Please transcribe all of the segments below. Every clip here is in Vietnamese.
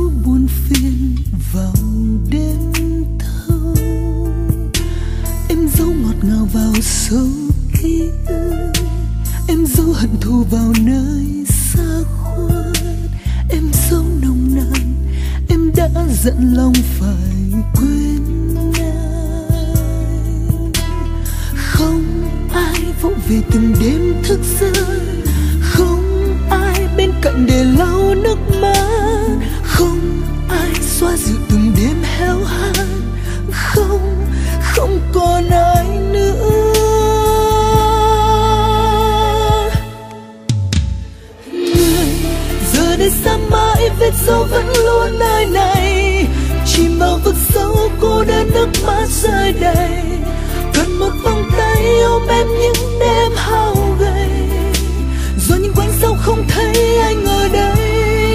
buồn phiền vào đêm thâu. Em giấu ngọt ngào vào sâu ký ức, em giấu hận thù vào nơi xa khuất. Em giấu nồng nàn, em đã giận lòng phải quên anh. Không ai vỗ về từng đêm thức giấc, không ai bên cạnh để lau nước mắt, không ai xoa dịu từng đêm héo hắt. Không, không còn ai nữa. Người giờ đây xa mãi, vết dấu vẫn luôn nơi này, chìm vào vực sâu cô đơn, nước mắt rơi đầy. Cần một vòng tay ôm em những đêm hao gầy, rồi những quanh sao không thấy anh ở đây.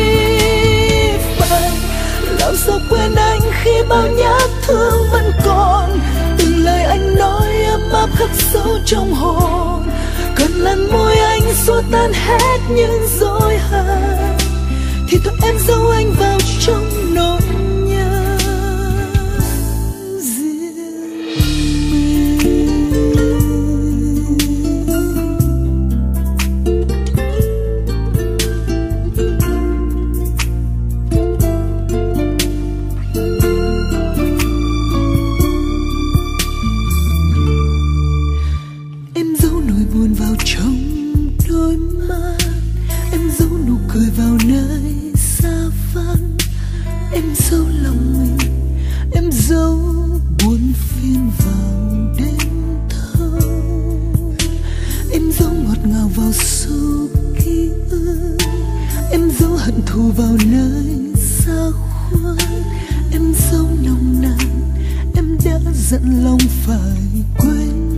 Phải làm sao quên anh khi bao nhát thương vẫn còn, từng lời anh nói ấm áp khắc sâu trong hồn. Cần lần môi anh xua tan hết những dối hận, thì thôi em giấu anh vào trong nỗi nhớ riêng mình. Em giấu nỗi buồn vào trong đôi mắt, em giấu nụ cười vào nơi xa vắng. Em giấu lòng mình, em giấu buồn phiền vào đêm thâu. Em giấu ngọt ngào vào sâu ký ức, em giấu hận thù vào nơi xa khuất. Em giấu nồng nàn, em đã giận lòng phải quên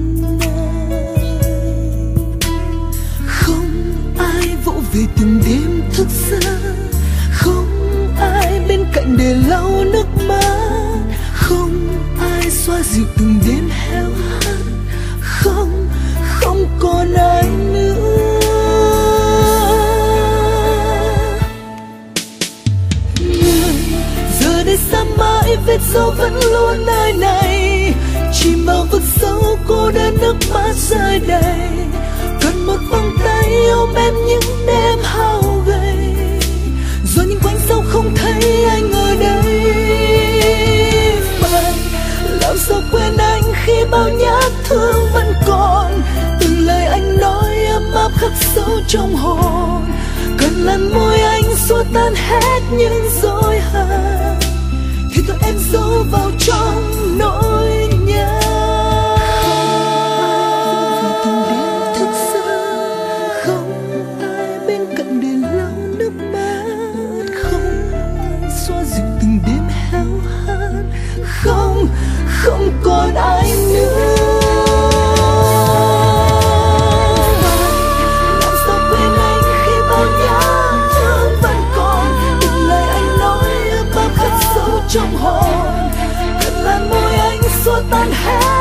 anh. Không ai vỗ về từng đêm thức giấc, không ai bên cạnh để lau nước mắt, không ai xoa dịu từng đêm héo hắt. Không, không còn ai nữa. Người giờ đây xa mãi, vết dấu vẫn luôn nơi này, chìm vào vực sâu cô đơn, nước mắt rơi đầy. Cần một vòng tay ôm em những đêm hao gầy, rồi những quanh sao không thấy anh ở đây. Phải làm sao quên anh khi bao nhát thương vẫn còn, từng lời anh nói ấm áp khắc sâu trong hồn. Cần lần môi anh xua tan hết những dối hận, thì thôi em giấu vào trong nỗi nhớ. Không, không còn ai nữa. Làm sao quên anh khi bao nhát thương vẫn còn, từng lời anh nói ấm áp khắc sâu trong hồn. Cần làn môi anh xua tan hết